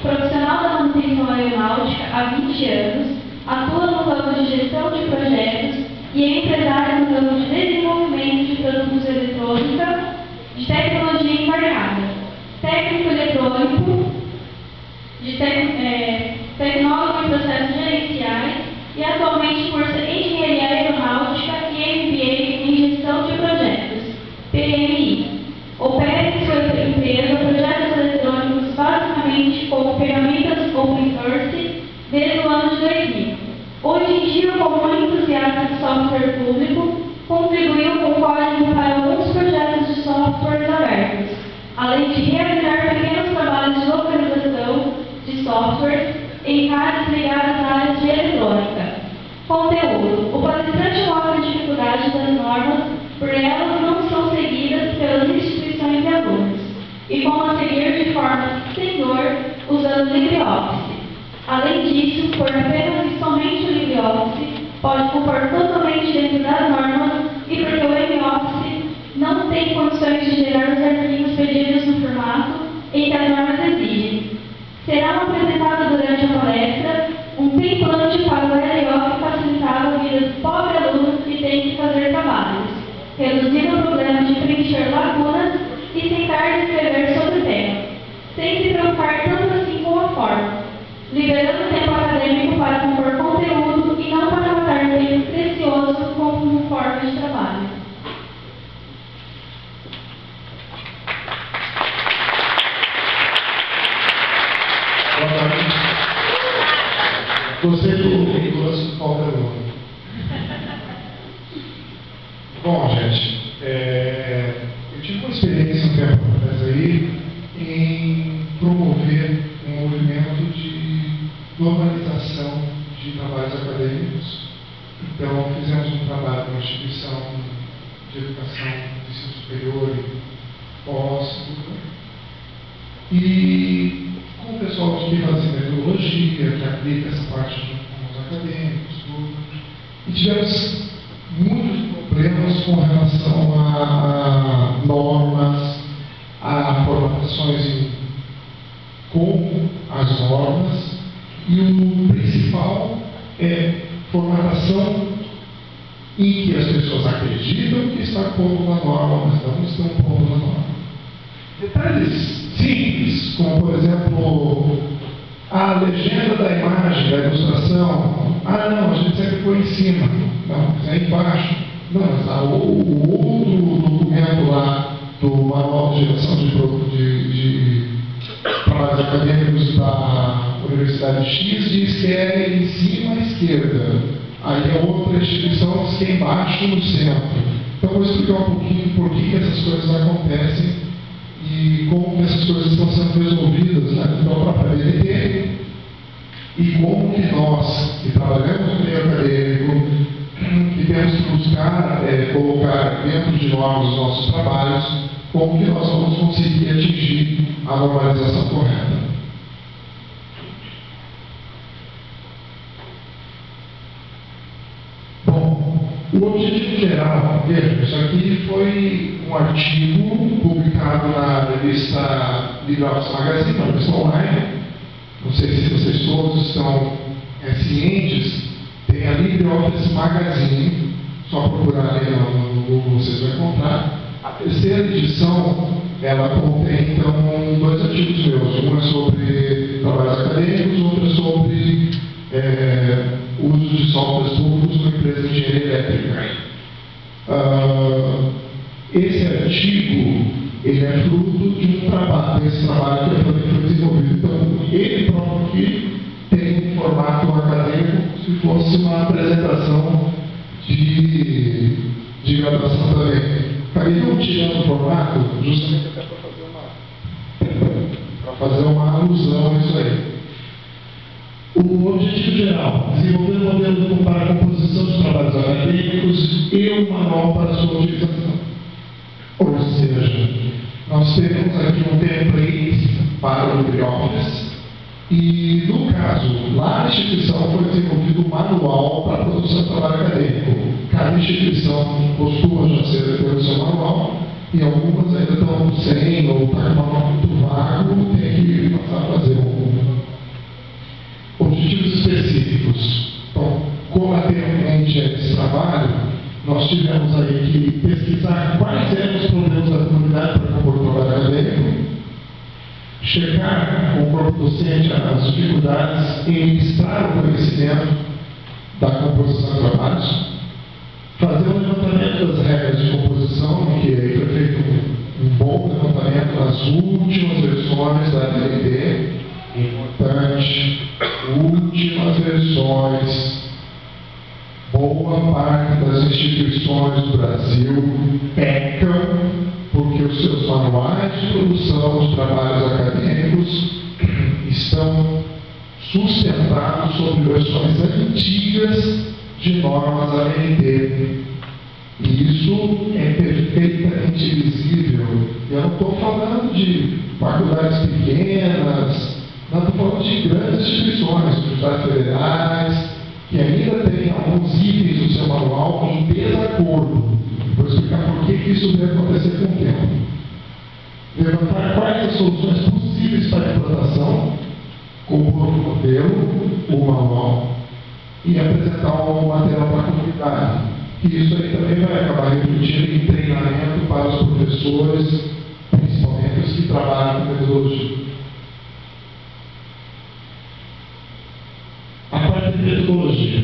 profissional da manutenção aeronáutica há 20 anos, atua no ramo de gestão de projetos e é empresário no ramo de desenvolvimento de produtos eletrônica de tecnologia embarcada, técnico eletrônico, tecnólogo em processos gerenciais e atualmente cursa Engenharia Aeronáutica e MBA em Gestão de Projetos, PMI. Opera em sua empresa projetos eletrônicos basicamente com ferramentas open source desde o ano de 2000. Hoje em dia, como um entusiasta de software público, contribuiu com código para alguns projetos de softwares abertos, além de realizar pequenos trabalhos de localização de softwares em áreas ligadas à área de eletrônica. Conteúdo. O palestrante mostra a dificuldade das normas por elas não são seguidas pelas instituições e alunos, e como a seguir de forma sem dor, usando LibreOffice. Além disso, por apenas e somente o LibreOffice, pode compor totalmente dentro das normas e porque o MOffice não tem condições de gerar os arquivos pedidos no formato em que as normas exigem. Será apresentado durante a palestra um template para o LO que facilitar a vida do pobre aluno que tem que fazer trabalhos, reduzindo o problema de preencher lacunas e tentar escrever sobre o tema, sem se preocupar tanto assim com a forma, liberando o tempo acadêmico para compor conteúdo e não para matar tempo precioso como forma de trabalho. Gostei do Nicolas Calderon. Bom, gente, eu tive uma experiência um tempo atrás aí em promover um movimento de normalização de trabalhos acadêmicos. Então, fizemos um trabalho com uma instituição de educação de ensino superior e pós, e com o pessoal que fazia metodologia, que aplica essa parte junto com os acadêmicos, tudo. E tivemos muitos problemas com relação a normas, a formatações em como as normas, e o principal é formatação em que as pessoas acreditam que está pondo na norma, mas não estão pondo na norma. Detalhes simples, como por exemplo, a legenda da imagem, da ilustração. Ah, não, a gente sempre põe em cima. Não, mas é embaixo. Não, mas o outro documento lá do Manual de Geração de Trabalhos Acadêmicos da Universidade X diz que é em cima à esquerda. Aí a outra instituição diz que é embaixo no centro. Então, vou explicar um pouquinho por que essas coisas acontecem e como essas coisas estão sendo resolvidas na própria BNT e como que nós, que trabalhamos no meio acadêmico, que temos que buscar colocar dentro de nós os nossos trabalhos, como que nós vamos conseguir atingir a normalização correta. Bom, o objetivo geral, veja, isso aqui foi um artigo publicado na revista LibreOffice Magazine, uma revista online. Não sei se vocês todos estão cientes, tem a LibreOffice Magazine, só procurar aí no Google vocês vão encontrar. A terceira edição, ela contém então dois artigos meus, um é sobre trabalhos acadêmicos, outro é sobre uso de softwares públicos numa empresa de engenharia elétrica. Esse artigo, ele é fruto de um trabalho, desse trabalho que foi desenvolvido. Então, ele próprio aqui tem um formato acadêmico, se fosse uma apresentação de graduação também. Acabei não tirando o formato, justamente até para fazer uma alusão a isso aí. O objetivo geral, desenvolver um modelo para a composição de trabalhos acadêmicos e um manual para a sua utilização. Ou seja, nós temos aqui um template para o LibreOffice e, no caso, lá na instituição foi desenvolvido um manual para a produção de trabalho acadêmico. Cada instituição costuma já ter o seu manual e algumas ainda estão sem ou está com um manual muito vago, tem que passar a fazer um tivemos aí que pesquisar quais eram os problemas da comunidade para compor o trabalho acadêmico, checar com o corpo docente as dificuldades em ministrar o conhecimento da composição de trabalhos, fazer um levantamento das regras de composição, que aí foi feito um bom levantamento nas últimas versões da LDB, importante, últimas versões. Boa parte das instituições do Brasil pecam porque os seus manuais de produção de trabalhos acadêmicos estão sustentados sobre versões antigas de normas ABNT. E isso é perfeitamente visível. Eu não estou falando de faculdades pequenas, não estou falando de grandes instituições, universidades federais, que ainda tem alguns itens do seu manual em desacordo. Vou explicar por que isso deve acontecer com o tempo. Levantar quais as soluções possíveis para a implantação, compor o modelo, o manual, e apresentar um material para a comunidade. E isso aí também vai acabar refletindo em treinamento para os professores, principalmente os que trabalham com metodologia. A parte de metodologia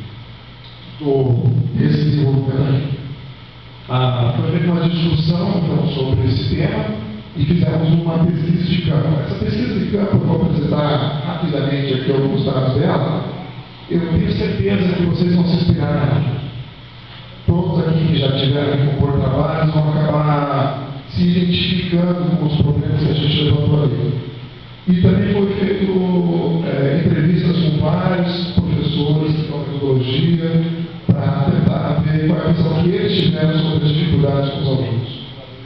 desse desenvolvimento foi feita uma discussão então, sobre esse tema e fizemos uma pesquisa de campo. Essa pesquisa de campo, eu vou apresentar rapidamente aqui alguns dados dela. Eu tenho certeza que vocês vão se inspirar nela. Todos aqui que já tiveram que compor trabalhos vão acabar se identificando com os problemas que a gente levantou ali. E também foi feito entrevistas com vários professores de metodologia para tentar ver qual é a visão que eles tiveram sobre as dificuldades com os alunos.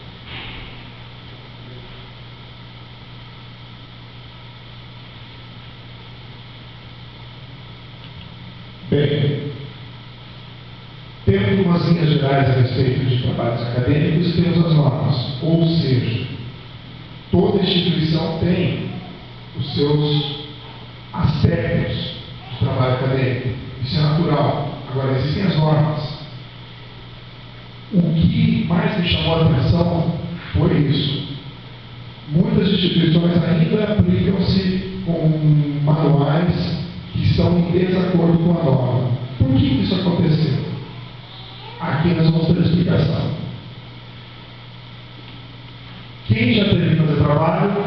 Bem, temos umas linhas gerais a respeito de trabalhos acadêmicos e temos as normas. Ou seja, toda instituição tem os seus aspectos de trabalho acadêmico. Isso é natural. Agora, existem as normas. O que mais me chamou a atenção foi isso. Muitas instituições ainda aplicam-se com manuais que estão em desacordo com a norma. Por que isso aconteceu? Aqui nós vamos ter explicação. Quem já teve que fazer trabalho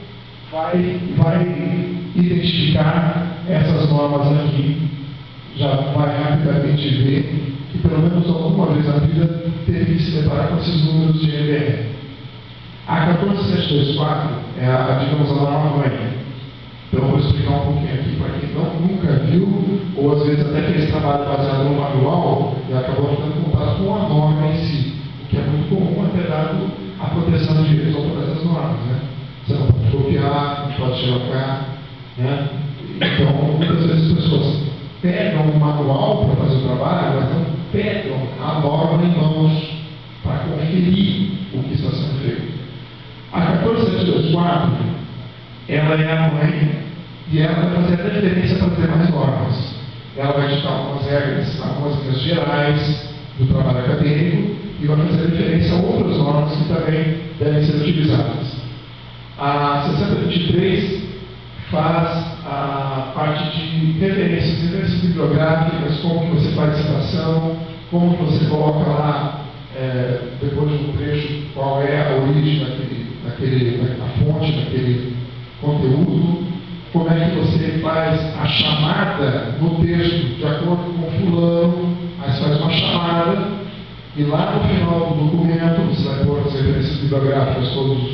vai identificar essas normas aqui. Já vai rapidamente ver que pelo menos alguma vez na vida teve que se deparar com esses números de NBR. A 14724 é digamos, a norma mãe. Então eu vou explicar um pouquinho aqui para quem nunca viu, ou às vezes até fez trabalho baseado no manual e acabou ficando em contato com a norma em si, o que é muito comum até dado a proteção de direitos autorais das normas. Né? Você não pode copiar, não pode xerocar. Né? Então, muitas vezes as pessoas pegam o manual para fazer o trabalho, mas não pegam a norma em mãos para conferir o que está sendo feito. A 14724, ela é a mãe e ela vai fazer a referência para ter mais normas. Ela vai ditar algumas regras, algumas linhas gerais do trabalho acadêmico e vai fazer referência a outras normas que também devem ser utilizadas. A 6023 faz a parte de referências bibliográficas, como que você faz citação, como que você coloca lá, depois de um trecho, qual é a origem a fonte daquele conteúdo, como é que você faz a chamada no texto de acordo com fulano, aí você faz uma chamada, e lá no final do documento você vai pôr as referências bibliográficas,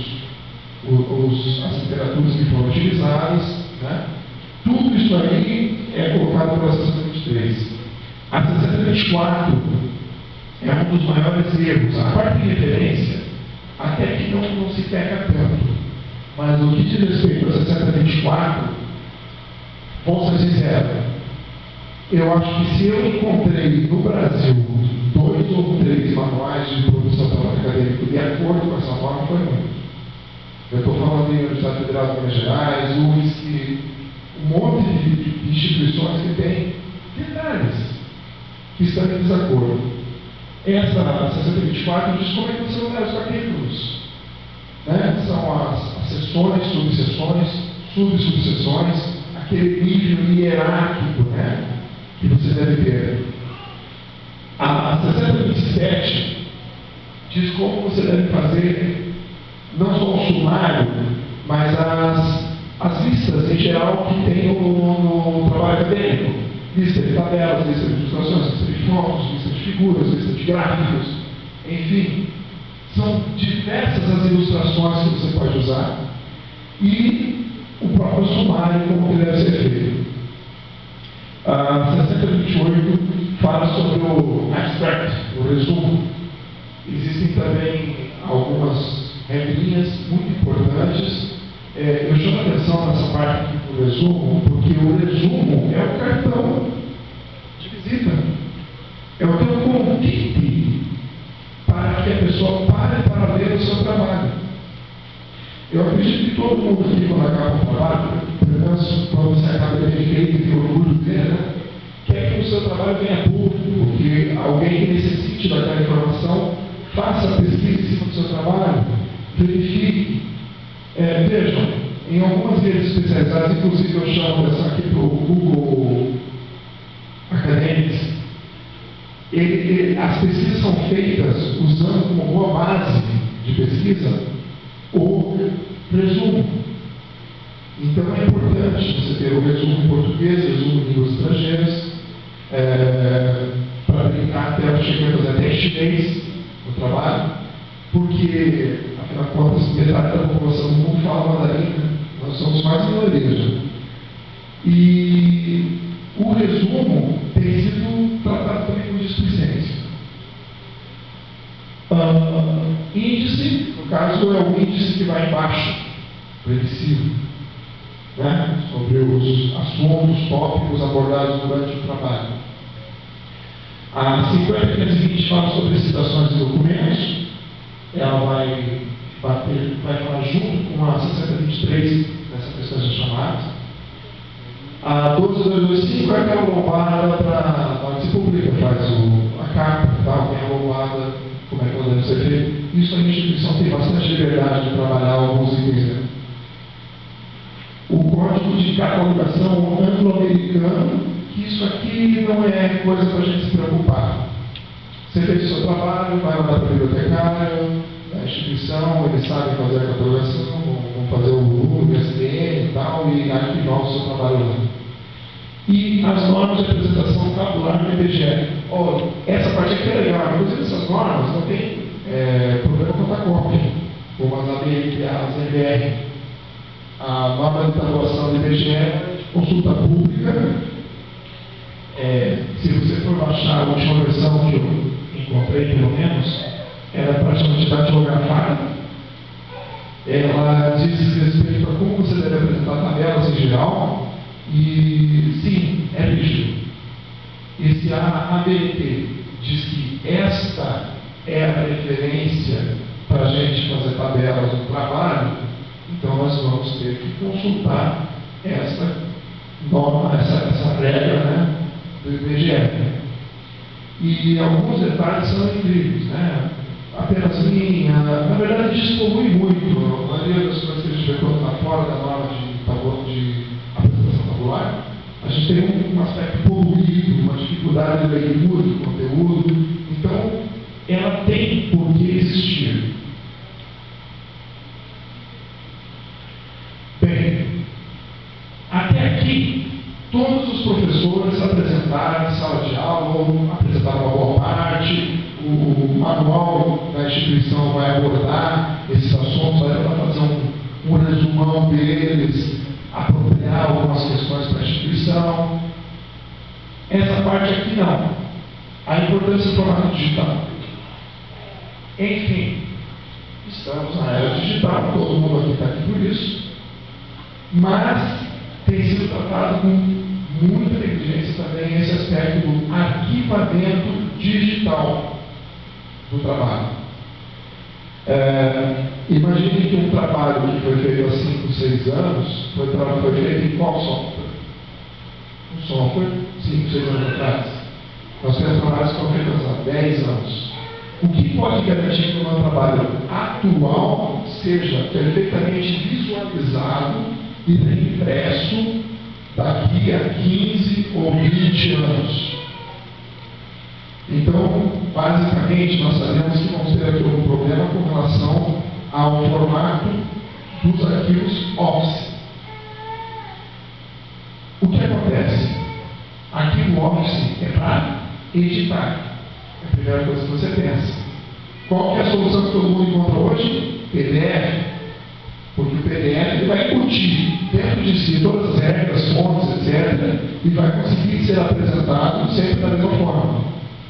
as literaturas que foram utilizadas, né? Tudo isso aí é colocado pela 6023. A 6024 é um dos maiores erros. A parte de referência, até que não se peca tanto. Mas no que diz respeito a 6024, vou ser sincero, eu acho que se eu encontrei no Brasil 2 ou 3 manuais de produção de trabalho acadêmico de acordo com essa norma, foi muito. Eu estou falando de Universidade Federal de Minas Gerais, UFSC, um monte de instituições que têm detalhes que estão em desacordo. Essa 6024 diz como é que você vai usar os capítulos. Né? São as seções, subseções, subsubseções, aquele nível hierárquico, né, que você deve ter. A 6027 diz como você deve fazer não só o sumário, mas as listas em geral que tem no trabalho acadêmico. Lista de tabelas, lista de ilustrações, lista de fotos, lista de figuras, lista de gráficos, enfim, são diversas as ilustrações que você pode usar e o próprio sumário como que deve ser feito. A 6028 fala sobre o abstract, o resumo. Existem também algumas regrinhas muito importantes. Eu chamo a atenção nessa parte aqui do resumo, porque o resumo é o cartão de visita, é o teu convite para que a pessoa pare para ver o seu trabalho. Eu acredito que todo mundo aqui, quando acaba o trabalho, pelo menos quando você acaba de ter feito e tem orgulho dele, né, quer que o seu trabalho venha a público, que alguém que necessite daquela informação faça a pesquisa em cima do seu trabalho, verifique. Vejam, em algumas redes especializadas, inclusive eu chamo atenção aqui para o Google Academics, as pesquisas são feitas usando como boa base de pesquisa o resumo. Então é importante você ter o resumo em português, resumo em línguas estrangeiras, para brincar até chegando até chinês no trabalho, porque afinal de contas metade da população do mundo fala mandarim, né? Nós somos mais maioria. E o resumo tem sido tratado também com displicência. Índice, no caso, é o índice que vai embaixo, previsivo, né? Sobre os assuntos, tópicos abordados durante o trabalho. A 50.520 fala sobre citações de documentos. Ela vai falar junto com a 6023 nessa questão de chamadas. A 12225 é aquela lombada para onde se publica, faz a capa, tal, tem a lombada, como é que ela deve ser feita. Isso a instituição tem bastante liberdade de trabalhar alguns itens. Né? O código de catalogação anglo-americano, que isso aqui não é coisa para a gente se preocupar. Você fez o seu trabalho, vai mandar para o bibliotecário, a instituição, eles sabem fazer a catalogação, vão fazer o volume, SDN e tal, e arquivar o seu trabalho lá. E as normas de apresentação tabular no IBGE. Essa parte aqui é legal, inclusive essas normas não tem problema com a cópia, como as NBR. A norma de tabulação do IBGE, consulta pública. Se você for baixar a última versão que eu encontrei, pelo menos, ela é praticamente datilografada. Ela diz respeito a como você deve apresentar tabelas em geral. E sim, é rígido. E se a ABNT diz que esta é a referência para a gente fazer tabelas no trabalho, então nós vamos ter que consultar essa norma, essa regra, né, do IBGE. E alguns detalhes são incríveis, né? Apenas linha, na verdade dispolui muito. A maioria das coisas que a gente vê quando está fora da norma de apresentação tabular, a gente tem um aspecto poluído, uma dificuldade de leitura do conteúdo. Então, ela tem por que existir. Bem, até aqui, todos os professores apresentaram em sala de aula, ou apresentaram uma boa parte. O manual da instituição vai abordar esses assuntos, vai fazer um resumão deles, apropriar algumas questões para a instituição. Essa parte aqui não. A importância do formato digital. Enfim, estamos na era digital, todo mundo aqui está aqui por isso, mas tem sido tratado com muita negligência também esse aspecto do arquivamento digital do trabalho. Imagine que um trabalho que foi feito há 5, 6 anos foi feito em qual software? Um software, 5, 6 anos atrás. Nós temos trabalhos que foram feitos há 10 anos. O que pode garantir que o meu trabalho atual seja perfeitamente visualizado e impresso daqui a 15 ou 20 anos? Então, basicamente, nós sabemos que vamos ter aqui um problema com relação ao formato dos arquivos Office. O que acontece? Arquivo Office é para editar. É a primeira coisa que você pensa. Qual que é a solução que todo mundo encontra hoje? PDF. Porque o PDF ele vai embutir dentro de si todas as regras, fontes, etc. E vai conseguir ser apresentado sempre da mesma forma.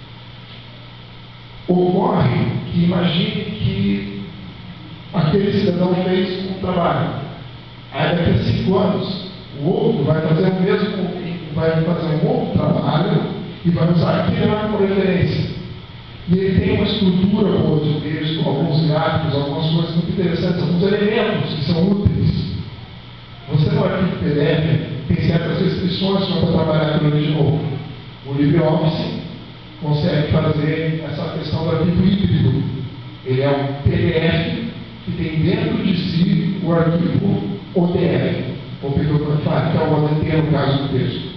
Ocorre que imagine que aquele cidadão fez um trabalho. Aí daqui a 5 anos, o outro vai fazer o mesmo, vai fazer um outro trabalho e vai usar aquele lá como referência. E ele tem uma estrutura boa de texto, alguns gráficos, algumas coisas muito interessantes, alguns elementos que são úteis. Você no arquivo PDF tem certas restrições para trabalhar com ele de novo. O LibreOffice consegue fazer essa questão do arquivo híbrido. Ele é um PDF que tem dentro de si o arquivo ODF, Open Document File, que é o ODT no caso do texto.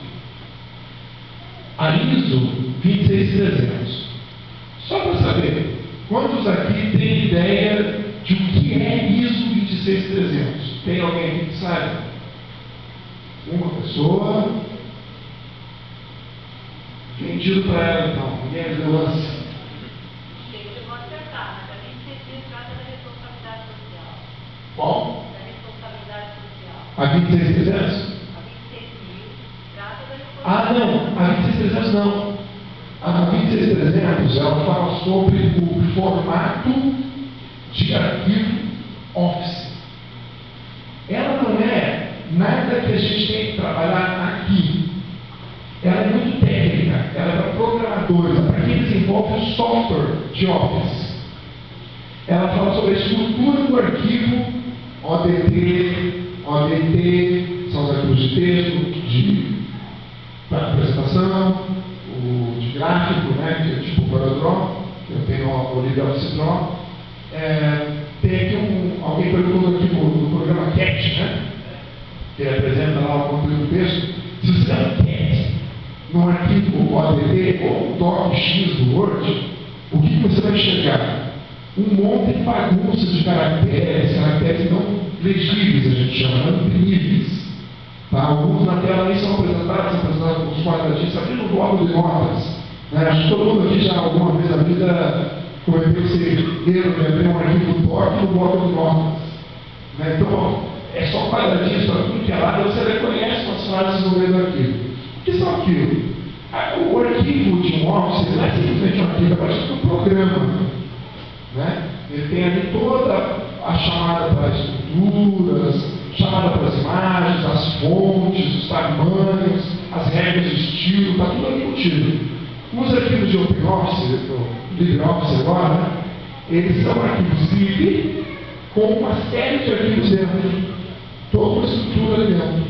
A ISO 26300. Só para saber, quantos aqui têm ideia de o que é ISO 26300? Tem alguém aqui que sabe? Uma pessoa. Quem tira para ela então? Ninguém é de lance. Qual? A 26.300? Ah, não. A 26.300 não. A 26.300 ela fala sobre o formato de arquivo Office. Ela não é nada que a gente tem que trabalhar aqui. Ela é muito técnica. Ela é para programadores, para quem desenvolve o software de Office. Ela fala sobre a estrutura do arquivo ODT, são os arquivos de texto, para apresentação, o de gráfico, né, que é tipo o CorelDRAW, que eu tenho o LibreOffice Draw. Tem aqui alguém perguntou aqui no programa CAT, né, que apresenta lá o conteúdo do texto. Se você dá um CAT no arquivo ODT ou DocX do Word, o que você vai enxergar? Um monte de bagunça de caracteres não legíveis, a gente chama, não imprivíveis. Tá? Alguns na tela nem são apresentados com os quadradinhos, aqui no bloco de notas. Né? Acho que todo mundo aqui já alguma vez na vida cometeu esse erro de abrir um arquivo doc no bloco de notas. Né? Então, é só quadradinhos para tudo que é lado, você reconhece as frases no meio do arquivo. O que são aquilo? O arquivo de um Office não é simplesmente um arquivo, é parte do programa. Né? Ele tem ali toda a chamada para as estruturas, chamada para as imagens, as fontes, os tamanhos, as regras de estilo, está tudo ali embutido. Os arquivos de OpenOffice, LibreOffice agora, né? Eles são arquivos zip com uma série de arquivos dentro, toda uma estrutura ali dentro.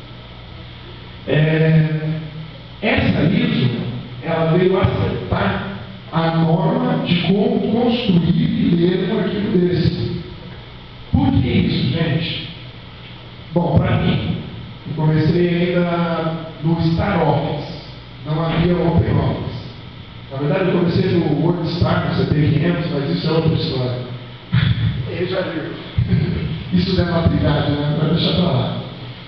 Essa ISO, ela veio acertar a norma de como construir e ler um arquivo desse. Por que isso, gente? Bom, para mim, eu comecei ainda no Star Office, não havia OpenOffice. Na verdade, eu comecei no WordStar, no CP500, mas isso é outra história. Ele já viu. Isso não é maturidade, né? Vai deixar para lá.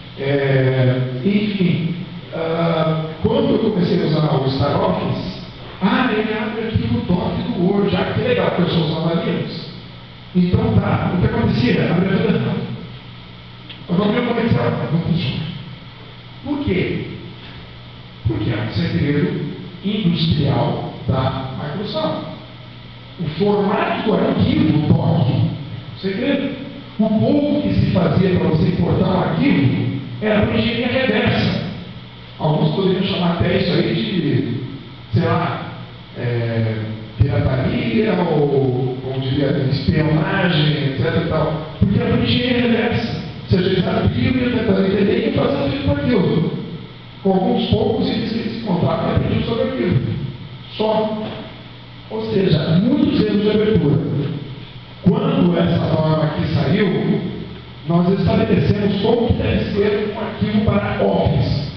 Enfim, quando eu comecei a usar o Star Office, ele abre aqui no doc do Word, já que é legal, porque eu sou usando Linux. Então tá, o que acontecia? Abria tudo errado. Eu não abria o comercial, não funciona. Por quê? Porque é um segredo industrial da Microsoft. O formato do arquivo doc, segredo. O pouco que se fazia para você importar um arquivo era uma engenharia reversa. Alguns poderiam chamar até isso aí de, sei lá, pirataria ou, como diria, espionagem, etc. E tal. Porque era uma engenharia reversa. Ou seja, eles abriam e tentaram entender e fazer o tipo aquilo. Com alguns poucos itens que eles encontravam e aprendiam sobre aquilo. Só. Ou seja, muitos erros de abertura. Quando essa norma aqui saiu, nós estabelecemos como que deve ser um arquivo para Office.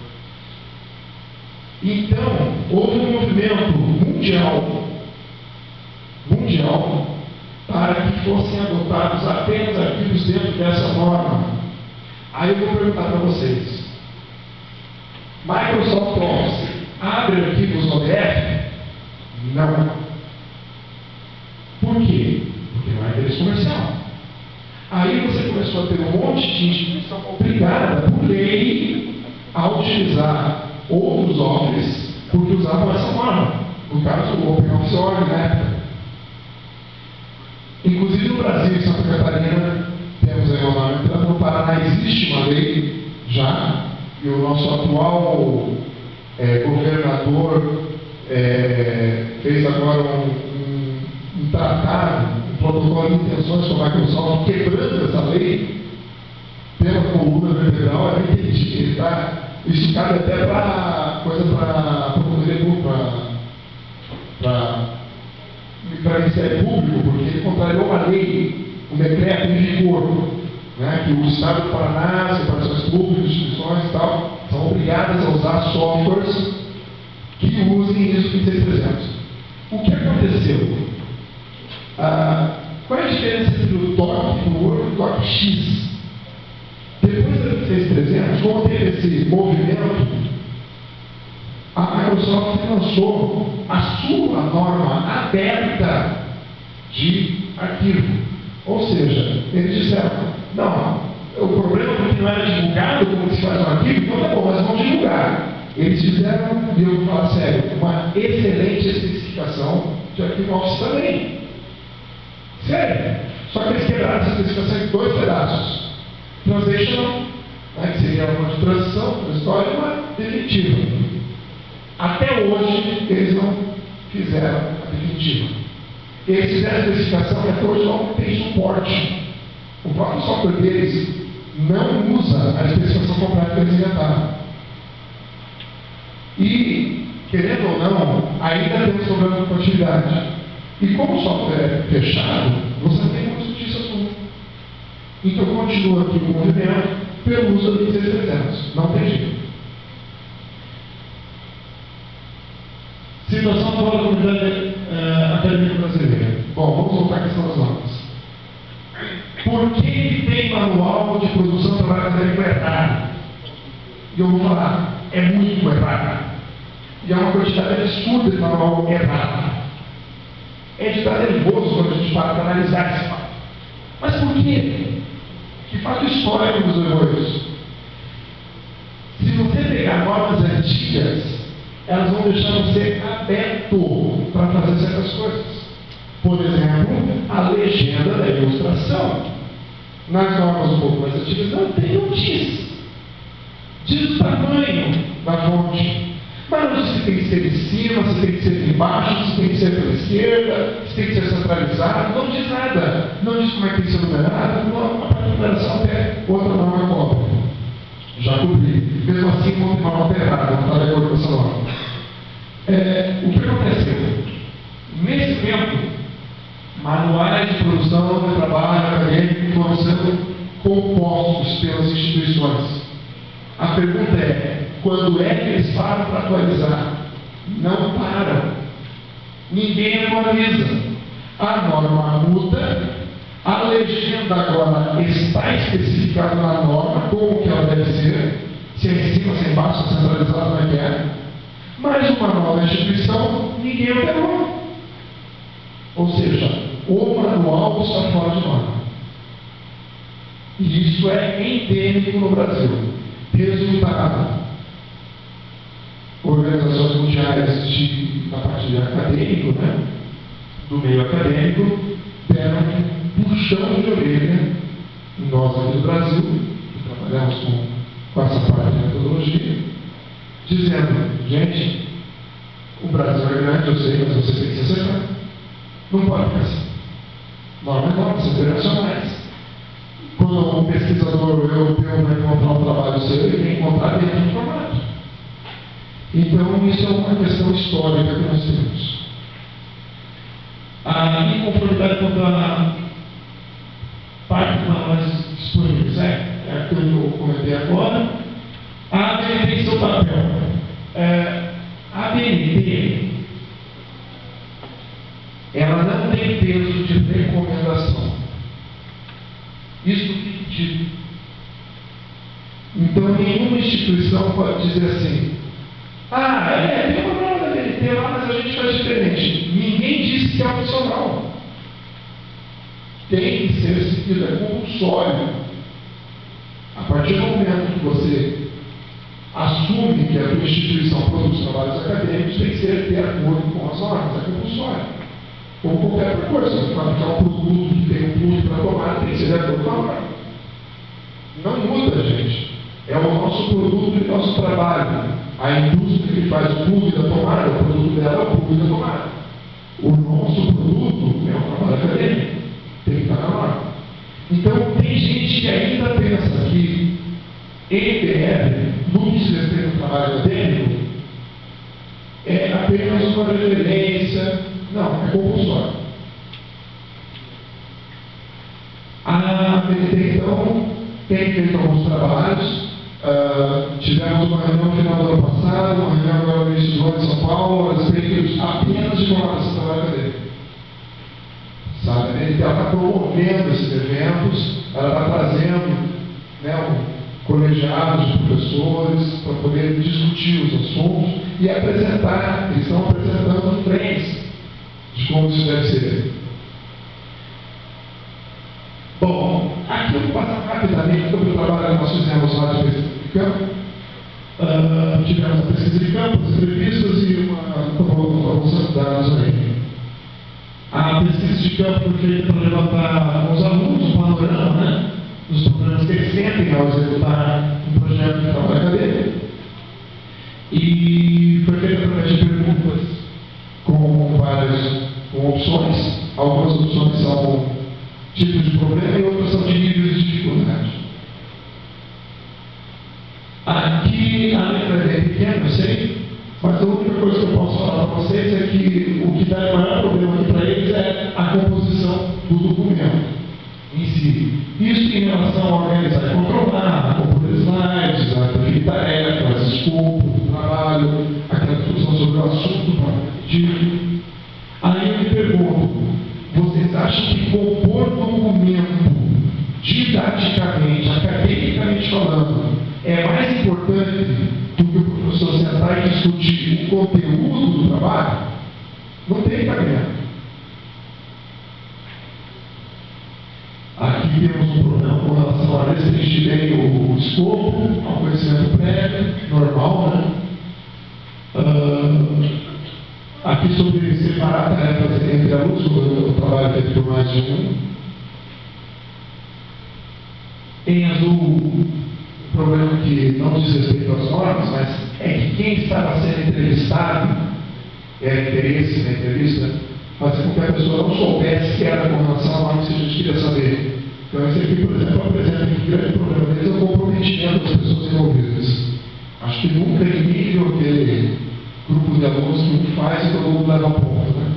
Então, houve um movimento mundial para que fossem adotados apenas arquivos dentro dessa norma. Aí eu vou perguntar para vocês: Microsoft Office abre arquivos ODF? Não. Por quê? Porque não é interesse comercial. Aí você começou a ter um monte de instituição obrigada por lei a utilizar outros Office porque usavam essa norma. No caso, o OpenOffice.org, né? Inclusive no Brasil, em Santa Catarina, temos aí uma norma. No Paraná existe uma lei já, e o nosso atual governador fez agora um tratado, um protocolo de intenções com a Microsoft, quebrando essa lei pela coluna vertebral. É entendi, tá? Isso cabe até para coisa para o poder público, para o Ministério Público, porque ele contrariou uma lei, um decreto em vigor, né, que o Estado do Paraná, as corporações públicas, instituições e tal, são obrigadas a usar softwares que usem ISO 26300. O que aconteceu? Qual é a diferença entre o TOC do Word e o TOC X? Depois da 26300, como teve esse movimento, a Microsoft lançou a sua norma aberta de arquivo. Ou seja, eles disseram: não, o problema é que não era divulgado como se faz um arquivo, então tá bom, mas vamos divulgar. Eles fizeram, e eu vou falar sério, uma excelente especificação de arquivo Office também. Sério. Só que eles quebraram essa especificação em 2 pedaços. Transitional, né, que seria uma de transição, transitória, e uma definitiva. Até hoje, eles não fizeram a definitiva. Eles fizeram a especificação e até hoje não tem suporte. O próprio software deles não usa a especificação completa que eles inventaram. E, querendo ou não, ainda temos problema de compatibilidade. E como o software é fechado, você tem uma justiça sua. Então continua aqui o movimento pelo uso do 26300. Não tem jeito. Situação atual da comunidade acadêmica brasileira. Bom, vamos voltar à questão das normas. Por que tem manual de produção de trabalho acadêmico errado? E eu vou falar, é muito errado. E é uma quantidade absurda de manual errado. É de estar nervoso quando a gente para para analisar esse fato. Mas por quê? Que fato histórico dos erros. Se você pegar normas antigas, elas vão deixar você aberto para fazer certas coisas. Por exemplo, a legenda da ilustração. Nas normas um pouco mais antigas não tem, não diz. Diz o tamanho da fonte. Mas não diz se tem que ser de cima, se tem que ser de baixo, se tem que ser pela esquerda, se tem que ser centralizado. Não diz nada. Não diz como é que tem que ser numerado. Não, a parte de numeração até outra norma cobre. Já cobri. Mesmo assim, o outro norma está errado, não está de acordo com essa norma. O que aconteceu? Nesse tempo, manuais de produção de trabalho acadêmico foram sendo compostos pelas instituições. A pergunta é: quando é que eles param para atualizar? Não param. Ninguém atualiza. A norma muda, a legenda agora está especificada na norma, como que ela deve ser, se é em cima, se é embaixo, se é centralizado, como é que é. Mas o manual da instituição, ninguém alterou. Ou seja, o manual está fora de norma. E isso é endêmico no Brasil. Resultado: organizações mundiais da parte de acadêmico, né, do meio acadêmico, deram um puxão de orelha em nós aqui do Brasil, que trabalhamos com essa parte de metodologia, dizendo: gente, o Brasil é grande, eu sei, mas você tem que se acertar. Não pode ficar assim. Normas internacionais. Quando um pesquisador europeu vai encontrar um trabalho seu, ele tem que encontrar dentro do formato. Então, isso é uma questão histórica que nós temos. A inconformidade quanto a parte que nós disponíveis, é aquilo que eu comentei agora. A ABNT e seu papel. A ABNT, ela não tem peso de recomendação. Isso fica dito. Então, nenhuma instituição pode dizer assim: tem uma prova da ABNT lá, mas a gente faz diferente. Ninguém disse que é opcional. Tem que ser seguido, é compulsório. A partir do momento que você assume que a tua instituição produz trabalhos acadêmicos, tem que ser de acordo com as normas, é compulsório. Como qualquer outra coisa, você fabricar um produto que tem um plug para tomar, tem que ser de acordo com a norma. Não muda, gente. É o nosso produto e nosso trabalho. A indústria que faz o plug da tomada, o produto dela é o plug da tomada. O nosso produto é um trabalho acadêmico. Tem que estar na norma. Então, tem gente que ainda pensa que EPR, no que se respeita ao trabalho acadêmico, é apenas uma referência. Não, é compulsório. A ABNT, então, tem feito alguns trabalhos. Tivemos uma reunião no final do ano passado, uma reunião agora no início do ano em São Paulo, a respeito apenas de formação do trabalho acadêmico. Sabe? A ABNT está promovendo esses eventos, ela está trazendo colegiados de professores para poder discutir os assuntos e apresentar. Eles estão apresentando trends de como isso deve ser. Bom, aqui eu vou passar rapidamente sobre o trabalho que nós fizemos lá de pesquisa de campo. Tivemos a pesquisa de campo, as entrevistas e uma promoção de dados aí. A pesquisa de campo foi feita para levantar aos alunos um panorama, dos problemas que eles sentem ao executar um projeto de trabalho acadêmico. E foi feita através de perguntas com várias opções. Algumas opções são tipos de problema e outras são de níveis de dificuldade. Aqui a letra é pequena, eu sei, mas a única coisa que eu posso falar para vocês é que o que dá o maior problema aqui para eles é a composição do documento em si. Isso em relação a organizar e controlar, a compor slides, a definir tarefas, escopo do trabalho, aquela discussão sobre o assunto pedido. Aí eu me pergunto, vocês acham que compor documento didaticamente, academicamente falando, é mais importante do que o professor sentar e discutir o conteúdo do trabalho? Não tem cabimento. Aqui temos um problema com relação a restringir bem o escopo, ao conhecimento prévio, normal, né? Aqui sobre separar tarefas entre alunos, o trabalho feito por mais de um. Em azul, um problema que não diz respeito às normas, mas é que quem estava sendo entrevistado, era interesse na entrevista, fazer com que a pessoa não soubesse que era com relação a normas que a gente queria saber. Então, esse aqui, por exemplo, apresenta que o grande problema deles é o comprometimento das pessoas envolvidas. Acho que nunca em nível aquele grupo de alunos que um faz e todo mundo leva a ponto, né?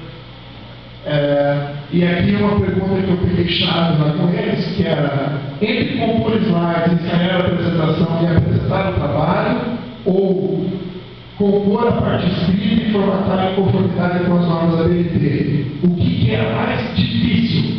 E aqui uma pergunta que eu peguei chave lá com eles, que era: entre compor slides, ensaiar a apresentação e apresentar o trabalho, ou compor a parte escrita e formatar em conformidade com as normas da ABNT, o que era mais difícil?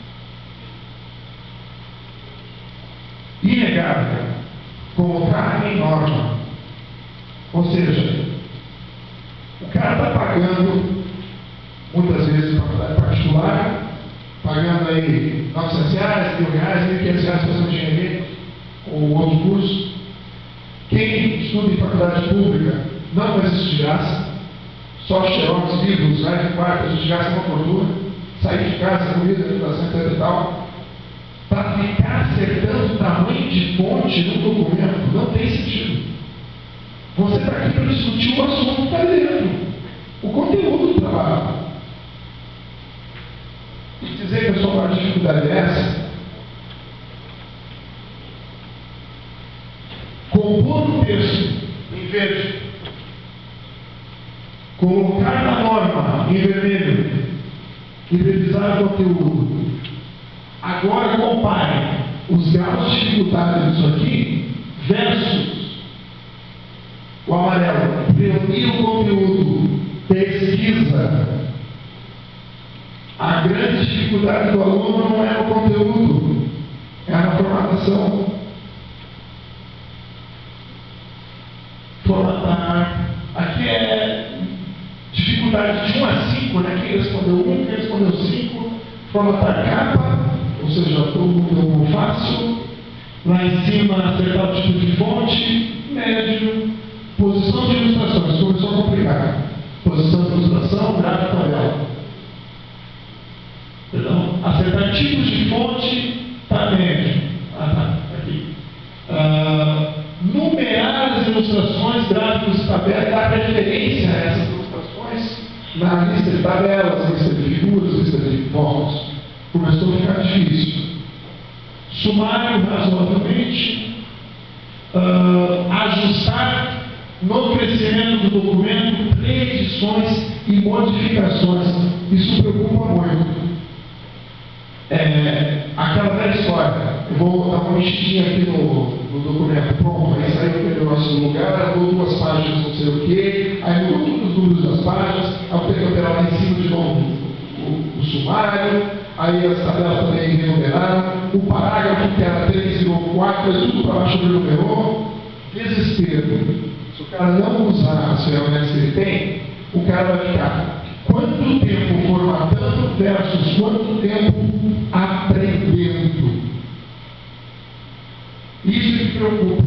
Inegável, colocar em norma. Ou seja, o cara está pagando, muitas vezes, faculdade particular, pagando aí R$900, R$1.000, R$1.500 para fazer um engenharia ou outro curso. Quem estuda em faculdade pública não existe de graça, só xerox, livros, vai de quarto, a gente gasta uma fortuna, sair de casa, comida, alimentação, etc e tal. Para ficar acertando o tamanho de fonte no documento, não tem sentido. Você está aqui para discutir o assunto que está dentro, o conteúdo do trabalho. E dizer que a sua maior dificuldade é essa, compor um texto em verde, colocar na norma em vermelho e revisar o conteúdo. Agora compare os graus de dificuldade disso aqui versus o amarelo. Reunir o conteúdo, pesquisa. A grande dificuldade do aluno não é no conteúdo, é na formatação. Formatar. Aqui é dificuldade de 1 a 5, né? Quem respondeu 1, quem respondeu 5. Formatar capa, ou seja, todo mundo fácil. Lá em cima, acertar o tipo de fonte, médio. Posição de ilustrações, começou a complicar. Posição de ilustração, gráfico, tabela. Perdão? Acertar tipos de fonte, está médio. Aqui. Numerar as ilustrações, gráficos e tabelas, dar preferência a essas ilustrações na lista de tabelas, lista de figuras, lista de formas. Começou a ficar difícil. Sumário, razoavelmente. Ajustar no crescimento do documento, reedições e modificações. Isso preocupa muito. Aquela velha história. Eu vou dar uma mexidinha aqui no documento. Pronto, aí saiu aquele nosso lugar, mudou 2 páginas, não sei o quê, aí mudou todos os números das páginas, aí eu tenho que alterar lá em cima de novo o sumário, aí as tabelas também renumeraram, o parágrafo que era 3 virou 4, mas tudo para baixo renumerou. Desespero. Se o cara não usar as ferramentas que ele tem, o cara vai ficar quanto tempo formatando versus quanto tempo aprendendo. Isso que preocupa.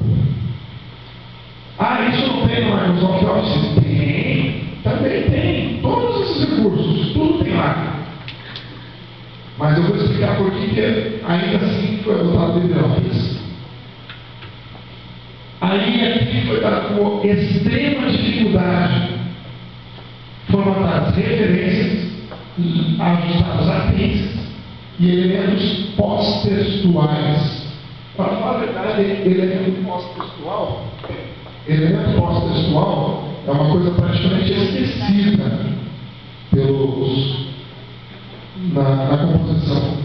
Isso não tem no Microsoft Office? Tem, também tem. Todos esses recursos, tudo tem lá. Mas eu vou explicar por que ainda assim foi adotado o LibreOffice. Aí aqui foi dado com extrema dificuldade formatar as referências, ajustar os apêndices e elementos pós-textuais. Para falar a verdade, elemento pós-textual é uma coisa praticamente esquecida na composição.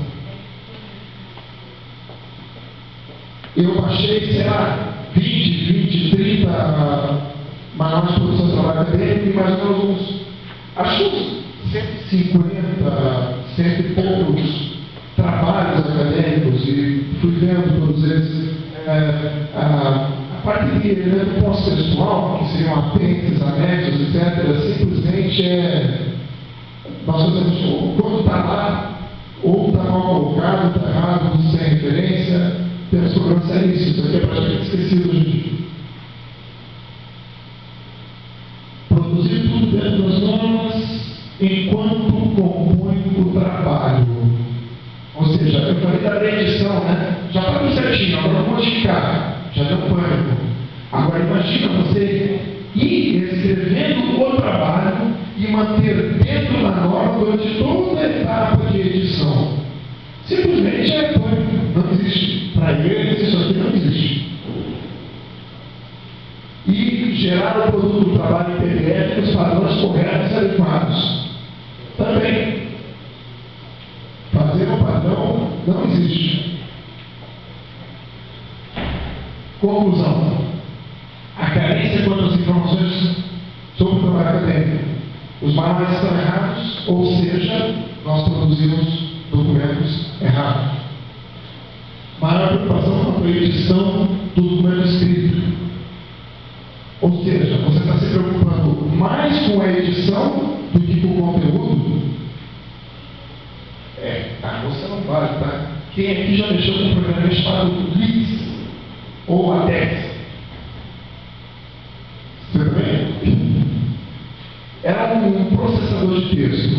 Eu baixei, sei lá, 20, 30 manuais de produção de trabalho acadêmico e mais ou menos uns 150, 100 e poucos trabalhos acadêmicos e fui vendo todos eles. A parte de elemento pós-textual, que seriam apêndices, anexos, etc., simplesmente nós fazemos, quando está lá, ou está mal colocado, está errado, sem referência, temos programas seríssimos. Isso aqui é praticamente esquecido hoje em dia. Produzir tudo dentro das normas enquanto compõe o trabalho. Ou seja, eu falei da edição, né? Já está tudo certinho, agora vou modificar. Já deu pânico. Agora imagina você ir escrevendo o trabalho e manter dentro da norma durante toda a etapa de edição. Simplesmente é pânico. Não existe. Para eles isso aqui não existe. E gerar o produto do trabalho em PDF com os padrões corretos e adequados. Também. Fazer um padrão não existe. Conclusão. A carência quanto às informações sobre o trabalho acadêmico. Os manuais estão errados, ou seja, nós produzimos documentos errados. Maior preocupação quanto à edição do documento escrito. Ou seja, você está se preocupando mais com a edição do que com o conteúdo. Você não vale, tá? Quem aqui já mexeu com um programa chamado Blitz ou Atex? Você também? Era um processador de texto.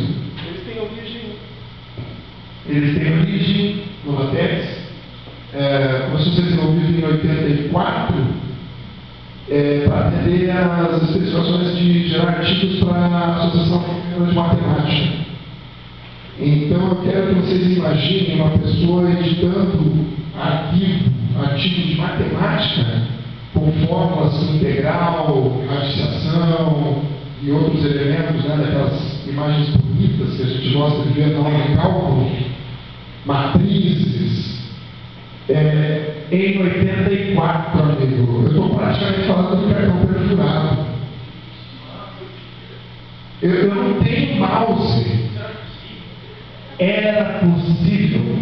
Eles têm origem no LaTeX. Começou a ser desenvolvido em 84 para atender às especificações de gerar artigos para a Associação de Matemática. Então eu quero que vocês imaginem uma pessoa editando artigo de matemática com fórmulas integral, radiciação, e outros elementos, né, daquelas imagens bonitas que a gente gosta de ver na aula de cálculo, matrizes, em 84, amigo, eu estou praticamente falando do cartão perfurado. Eu não tenho mouse. Era possível.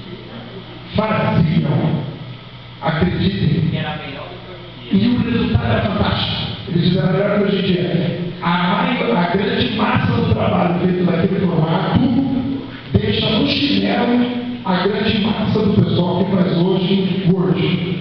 Faziam. Acreditem. E o resultado era fantástico. Eles fizeram melhor que hoje em dia. A grande massa do trabalho feito naquele formato deixa no chinelo a grande massa do pessoal que faz hoje Word.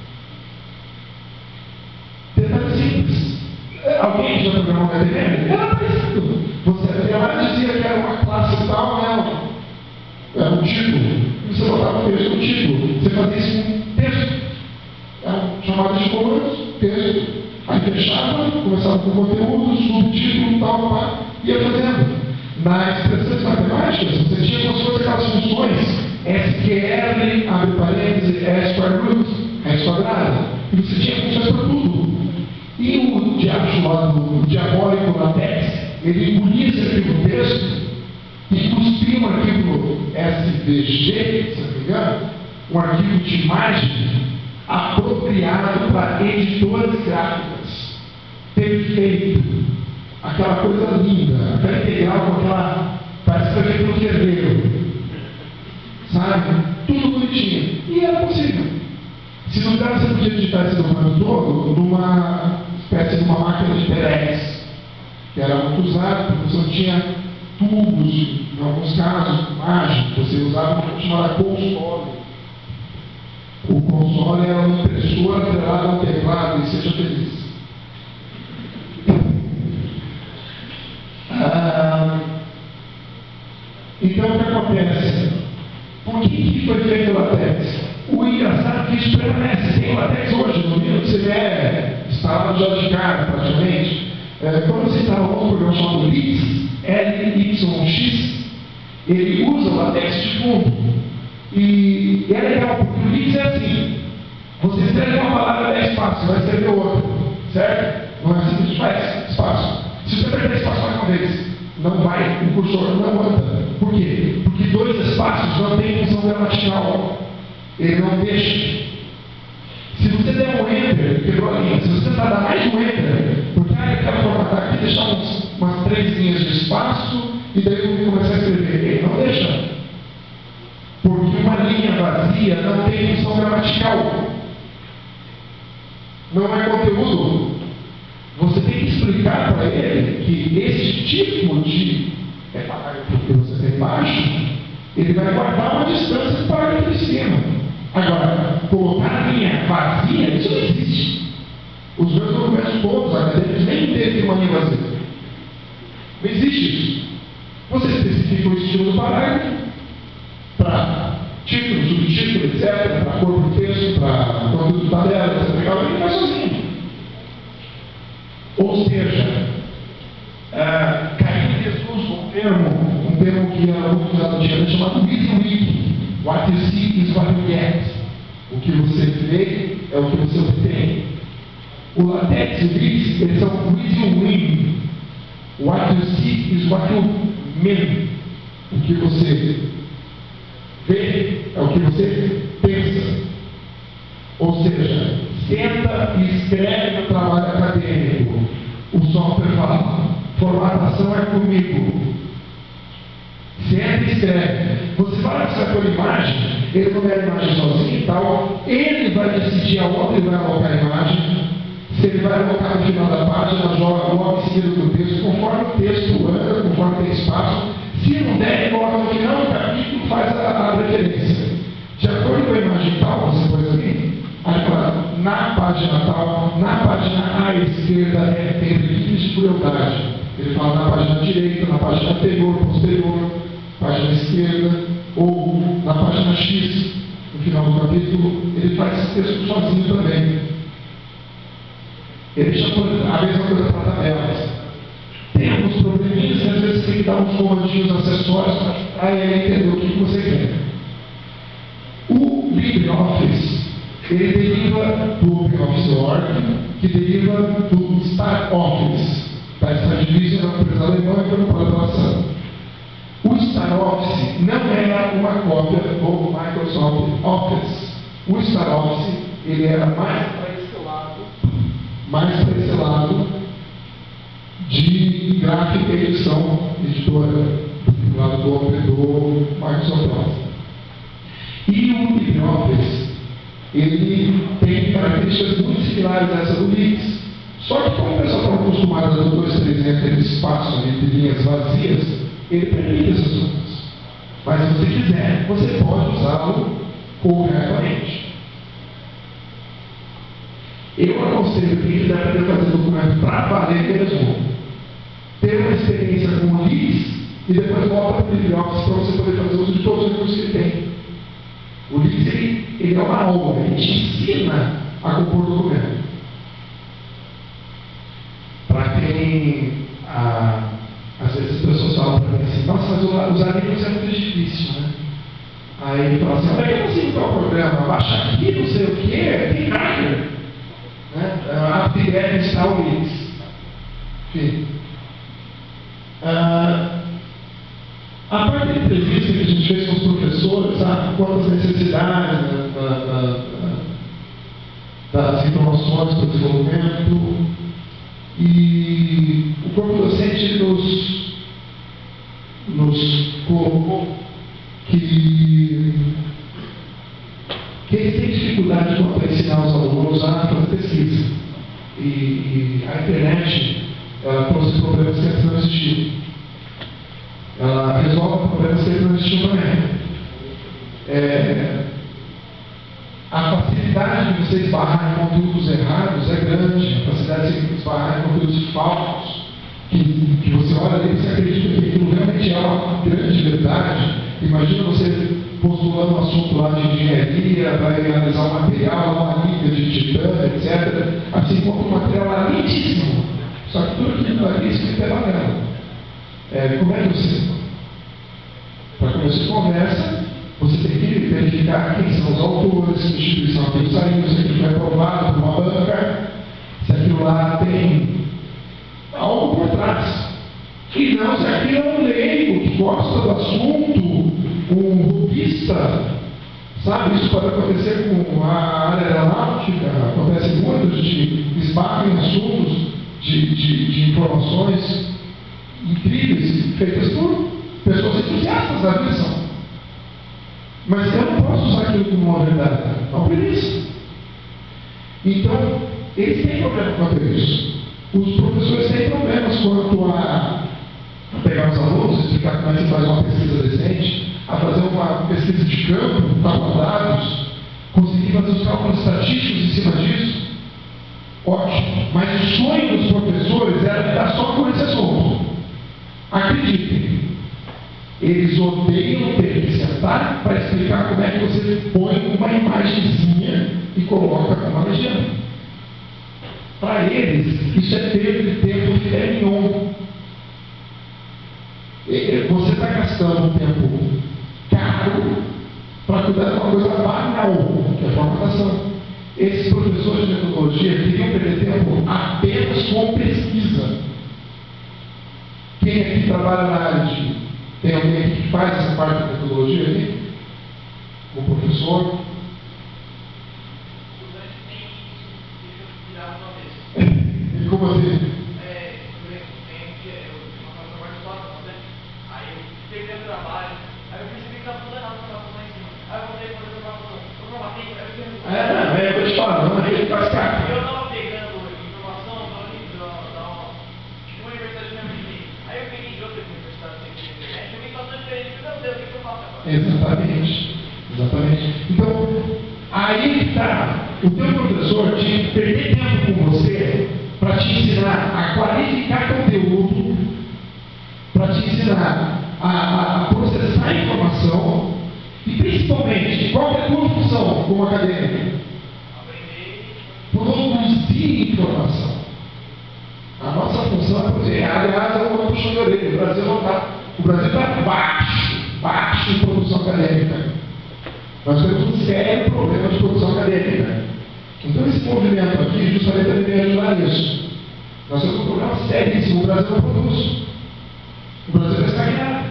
Detalhe simples. Alguém já programou um HTML? Era parecido. Você até lá dizia que era uma classe tal, não. Era um título. Você botava o texto no título. Você fazia isso com texto. Era chamado de comandos, texto. Aí fechava, começava com conteúdo, subtítulo, tal, ia fazendo. Nas expressões matemáticas, você tinha como se fossem aquelas funções SQL, abre parênteses, square root, raiz quadrada. E você tinha funções para tudo. E o diabólico LaTeX, ele engolia esse arquivo texto e cuspia um arquivo SVG, se não me engano, um arquivo de imagem apropriado para editores gráficas. Perfeito. Aquela coisa linda, aquela integral com aquela. Parece que foi feito no ferreiro. Sabe? Tudo bonitinho. E era possível. Se não dava, você podia digitar esse documento todo numa espécie de uma máquina de Terex, que era muito usada, porque você não tinha tubos, em alguns casos, mágicos, você usava uma chamada console. O console era uma impressora atrelada ao teclado, e seja feliz. Então, o que acontece? Por que foi feito o LaTeX? O engraçado é que isso permanece. Tem o LaTeX hoje, no Linux, você é instalado já de cara, praticamente. Quando você instala um programa chamado LYX, LYX, ele usa o LaTeX de fundo. E é legal, porque o LYX é assim. Você escreve uma palavra 10 espaços, vai escrever outra. Certo? Não é assim que a gente faz, espaço. Se você apertar espaço mais uma vez, não vai, o cursor não anda. Por quê? Porque 2 espaços não tem função gramatical. Ele não deixa. Se você der um enter, quebrou a linha. Se você tentar dar mais um enter, porque eu quero formatar aqui, deixar umas 3 linhas de espaço, e daí eu vou começar a escrever. Ele não deixa. Porque uma linha vazia não tem função gramatical. Não é conteúdo. Você tem que explicar para ele que esse tipo de parágrafo que você tem embaixo, ele vai guardar uma distância do parágrafo de cima. Agora, colocar a linha vazia, isso não existe. Os meus documentos todos acadêmicos nem teve uma linha vazia. Não existe isso. Você especifica o estilo do parágrafo para título, subtítulo, etc., para corpo de texto, para conteúdo de tabela, você pegar o link e vai sozinho. Ou seja, caiu em desuso um termo que era muito usado antigamente, chamado WYSIWYG. What you see is what you get. O que você vê é o que você obtém. O LaTeX e o LYX, eles são WYSIWYG. What you see is what you mean. O que você vê é o que você pensa. Ou seja, senta e escreve no trabalho acadêmico. O software fala, formatação é comigo. Senta e escreve. Você vai precisar pôr imagem, ele não quer a imagem sozinho e tal, ele vai decidir aonde ele vai alocar a imagem, se ele vai alocar no final da página, joga logo em seguida do texto, conforme o texto anda, conforme tem espaço. Se não der, ele coloca no final do capítulo, faz a referência. De acordo com a imagem tal, você pôs ali, aí fala, na página tal, na página à esquerda tem requintes de crueldade. Ele fala na página direita, na página anterior, posterior, página esquerda, ou na página X, no final do capítulo, ele faz esse texto sozinho também. Ele deixa a mesma coisa para tabelas. Tem alguns probleminhas, às vezes tem que dar uns comandinhos acessórios para ele entender o que você quer. O LibreOffice, ele deriva do OpenOffice.org, que deriva do StarOffice. da Stadivise na empresa alemã e foi no pós-graduação. O Star Office não era uma cópia do Microsoft Office. O Star Office, ele era mais para esse lado de gráfica e edição, editora, do lado do Microsoft Office. E o LibreOffice, ele tem características muito similares a essa do Wix. Só que como o pessoal está acostumado a dar 2, 3 metros de espaço entre linhas vazias, ele permite essas coisas. Mas se você quiser, você pode usá-lo corretamente. Eu aconselho quem quiser poder fazer documento para valer mesmo, ter uma experiência com o Wix e depois volta para o LibreOffice para você poder fazer uso de todos os recursos que ele tem. O Wix ele é uma aula, ele te ensina a compor documento. Para quem, às vezes as pessoas falam para mim assim, nossa, mas usar Linux é muito difícil, né? Aí ele fala assim, olha, eu consigo tal programa, baixa aqui, não sei o que, tem hacker, né? Apt-get install Linux. Enfim. A parte da entrevista que a gente fez com os professores, sabe, quanto às necessidades das informações para o desenvolvimento, e o corpo docente nos colocou que eles têm dificuldade quanto a ensinar os alunos a fazer pesquisa. E a internet trouxe problemas que antes não existiam. Ela resolve problemas que não existiam também. A facilidade de você esbarrar em conteúdos errados é grande. A facilidade de você esbarrar em conteúdos falsos, que você olha ali e você acredita que aquilo realmente é uma grande verdade. Imagina você postulando um assunto lá de engenharia, vai analisar um material, uma liga de titânio, etc. Assim como um material lindíssimo. Só que tudo aquilo ali é escrito é amarelo. Como é que você, para começar a conversa, você tem que verificar quem são os autores, que instituição aquilo saiu, se aquilo foi aprovado por uma banca, se aquilo lá tem algo por trás. E não se aquilo é um leigo que gosta do assunto, um rubista, sabe? Isso pode acontecer com a área aeronáutica, acontece muito, a gente esbarra em assuntos de informações incríveis, feitas por pessoas entusiastas da aviação. Mas eu não posso usar aquilo como uma verdade, não por isso. Então, eles têm problema quanto a isso. Os professores têm problemas quanto a pegar os alunos, explicar como é que faz uma pesquisa decente, a fazer uma pesquisa de campo, com dados, conseguir fazer os cálculos estatísticos em cima disso. Ótimo. Mas o sonho dos professores era lidar só com esse assunto. Acreditem, eles odeiam ter que sentar para explicar como é que você põe uma imagenzinha e coloca uma legenda. Para eles, isso é perda de tempo de filé mignon. Você está gastando um tempo caro para cuidar de uma coisa banal, que é a formatação. Esses professores de metodologia queriam perder tempo apenas com pesquisa. Quem aqui trabalha na área de... Tem alguém aqui que faz essa parte da metodologia aqui? O professor? E como assim? Eu vou te falar, não é que faz cara. Eu estava pegando informação de uma universidade de aí eu peguei de outra universidade da internet, eu vi bastante diferente, meu Deus, o que eu faço agora? Exatamente. Então, aí que está. O teu professor tinha que perder tempo com você para te ensinar a qualificar conteúdo, para te ensinar a processar a informação e, principalmente, qual é a tua função como acadêmico? Produzir informação. A nossa função é produzir. Aliás, é uma puxão de orelha. O Brasil não está. O Brasil está baixo em produção acadêmica. Nós temos um sério problema de produção acadêmica. Então, esse movimento aqui, justamente, deve ajudar nisso. Nós temos um problema seríssimo. O Brasil não produz. O Brasil está estagnado.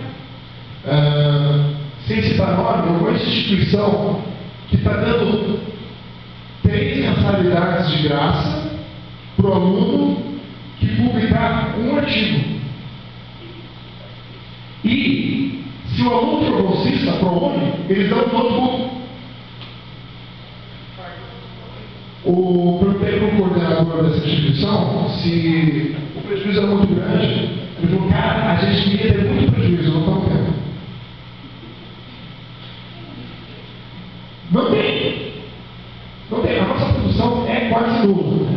Sem citar nome, eu conheço instituição que está dando 3 mensalidades de graça para o aluno que publicar um artigo. E, se o aluno for bolsista, ProUni, eles dão um notebook. Perguntei para o coordenador dessa instituição se o prejuízo era muito grande. Ele falou, cara, a gente queria ter muito prejuízo, não estamos tendo. Não tem. Não tem. A nossa produção é quase nula.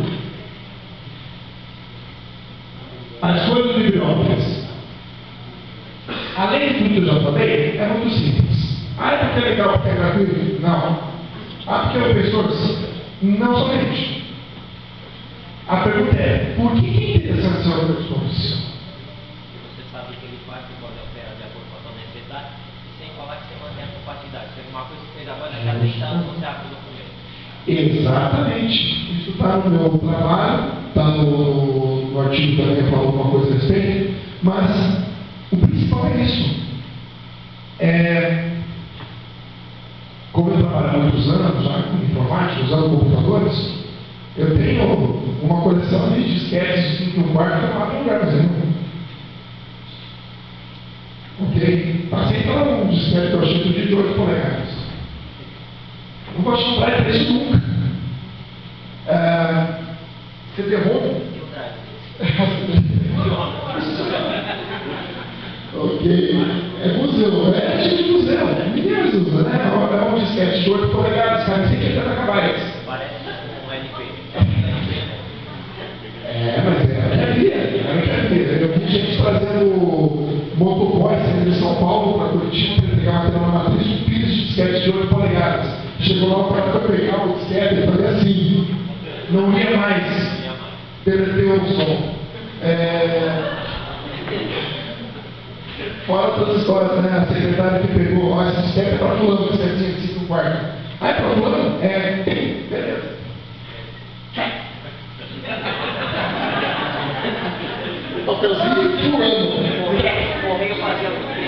A escolha do LibreOffice, além de tudo que eu já falei, é muito simples. Ah, é porque é legal, porque é gratuito? Não. Ah, porque é open source? Não somente. A pergunta é, por que é interessante ser open source? Você sabe que ele faz, que pode operar de acordo com a sua necessidade, sem falar que você mantém a compatibilidade. Se alguma coisa que fez agora, já deixando, você abre o documento. Exatamente. Isso está no meu trabalho, está no artigo também, eu falo alguma coisa a respeito, mas o principal é isso. Como eu trabalho há muitos anos já com informática, usando computadores, eu tenho uma coleção de disquetes de 5 quartos que eu não abro lugar nenhum. Ok? Passei para um disquete que eu achei do dia de 8 polegadas. Não vou comprar isso nunca. Você derruba? Ok. É museu. É tipo de museu. Ninguém mais usa, né? É um disquete de 8 polegadas, cara. Sem que acabar isso. Parece um LP. Mas eu vi gente trazendo motoboy saindo de São Paulo para Curitiba para entregar material na matriz com pilhas de disquete de 8 polegadas. Chegou lá para pegar o disquete e fazer assim. Não ia mais. Derreteu o som. Fora outras histórias, né? A secretária que pegou, ó, esse disquete é para fulano, que você tinha que ir no quarto. Ah, é para fulano? Beleza. Papelzinho fulano. Correio fazia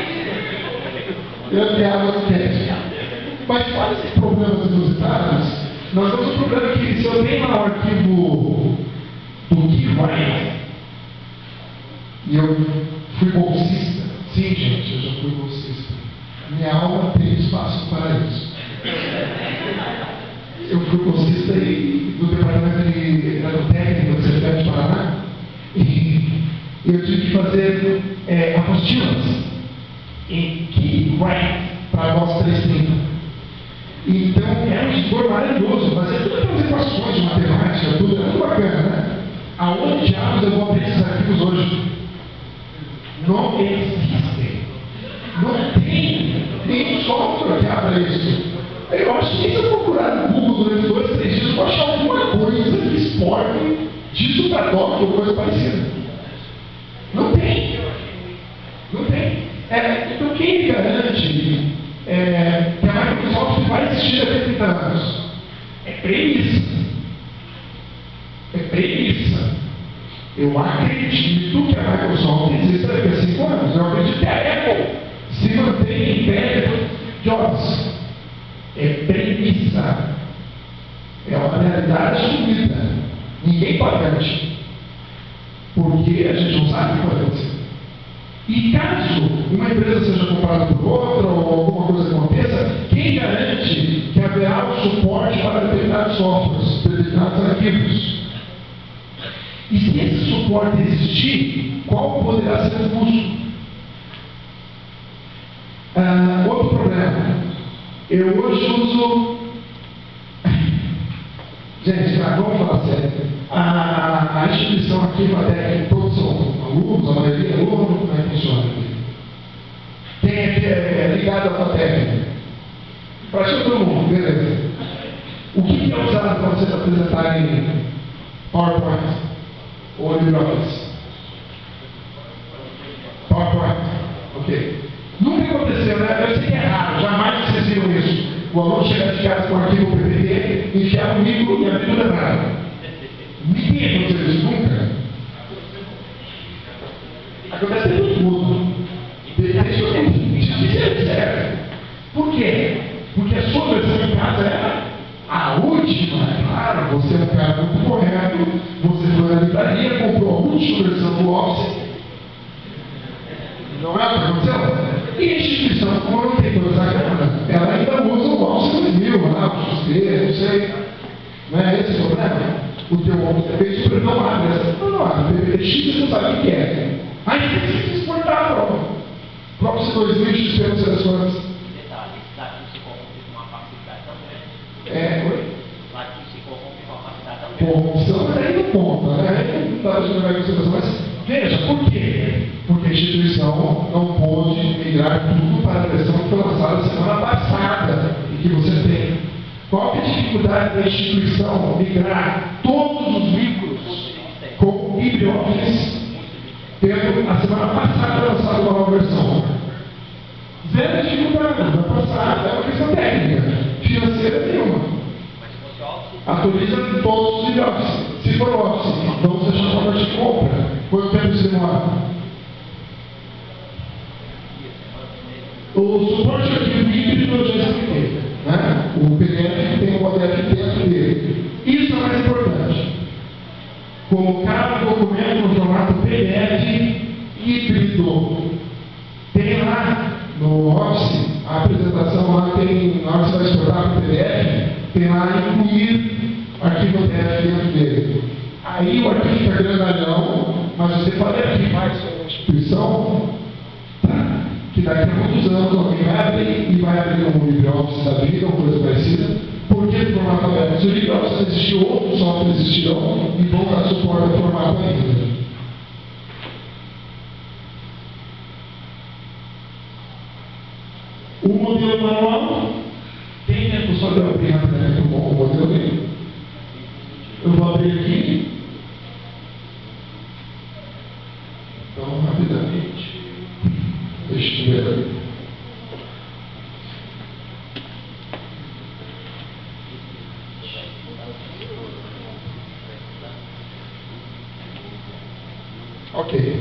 Eu ganhava no teste. Mas fora esses problemas inusitados, nós temos um problema que se eu tenho lá um arquivo do Keyright, e eu fui bolsista, sim gente, eu já fui bolsista, minha alma tem espaço para isso. Eu fui bolsista do departamento de eletrotécnica do CETEP de Paraná, e eu tive que fazer apostilas em Keyright para nós 330. Então, era um editor maravilhoso, mas todas aquelas equações de matemática, tudo, era muito bacana, né? Aonde diabos eu vou abrir esses arquivos hoje? Não existem. Não tem nenhum software que abra isso. Eu acho que se eu procurar no Google durante 2, 3 dias, eu vou achar alguma coisa que exporte disso para DOC ou coisa parecida. Não tem. Não tem. Então, quem garante que a Microsoft vai existir daqui a 30 anos? É premissa. É premissa. Eu acredito que a Microsoft exista daqui a 5 anos. Eu acredito que a Apple se mantém em pé de Jobs. É premissa. É uma realidade assumida. Ninguém pode garantir. Porque a gente não sabe o que vai acontecer. E caso uma empresa seja comprada por outra ou alguma coisa aconteça, quem garante que haverá um suporte para determinados softwares, determinados arquivos? E se esse suporte existir, qual poderá ser o custo? Outro problema. Eu hoje uso... Gente, vamos falar sério. A instituição aqui, Fatec, todos são alunos, a maioria é aluno, como é que funciona? Quem aqui é ligado à Fatec? Pratica todo mundo, beleza. O que é usado para vocês apresentarem PowerPoint ou LibreOffice? PowerPoint, ok. Nunca aconteceu, né? Eu sei que é raro, jamais vocês viram isso. O aluno chega de casa com um arquivo PPT, enfiar o micro e abrir tudo errado. Ninguém aconteceu isso nunca. livraria, comprou a última versão do Office. Não é o que aconteceu? E a instituição, como não tem toda essa grana, ela ainda usa o Office 2000, lá, o XP, não sei. Não é esse o problema? O teu Office é feito para não abre. Não abre. O PPX você não sabe o que é. Aí você precisa exportar a prova. O Office 2000 XP não sei as coisas. Detalhe, daqui se corrompe com uma facilidade tão grande. Oi? Daqui se corrompe com uma facilidade tão grande. Corrupção, mas aí não conta, né? Aí não dá para jogar em consideração. Mas veja, por quê? Porque a instituição não pôde migrar tudo para a versão que foi lançada semana passada e que você tem. Qual que é a dificuldade da instituição migrar todos os livros com o LibreOffice, tendo a semana passada lançado uma nova versão? Zero dificuldade, vai passar, é uma questão técnica, financeira nenhuma. Mas se fosse Office, Atualiza todos os LibreOffice. Se for Office, vamos deixar uma parte de compra. Quanto tempo você demora? O suporte arquivo híbrido eu já expliquei. Né? O PDF tem o ODF dentro dele. Isso é mais importante. Colocar o documento no formato PDF híbrido. Tem lá no Office, a apresentação lá tem, na hora que você vai exportar para o PDF, tem lá incluir arquivo PDF dentro dele. Aí o arquivo fica grandalhão, mas você pode arquivar isso na instituição, tá? Que daqui a muitos anos alguém vai abrir e vai abrir um LibreOffice da vida, uma coisa parecida, porque o formato aberto. Se o LibreOffice existir, outros softwares existirão e vão dar suporte ao formato ainda. O modelo manual tem tempo só de eu abrir rapidamente o modelo dele. Eu vou abrir aqui. Então, rapidamente. Deixa eu ver ali. Ok.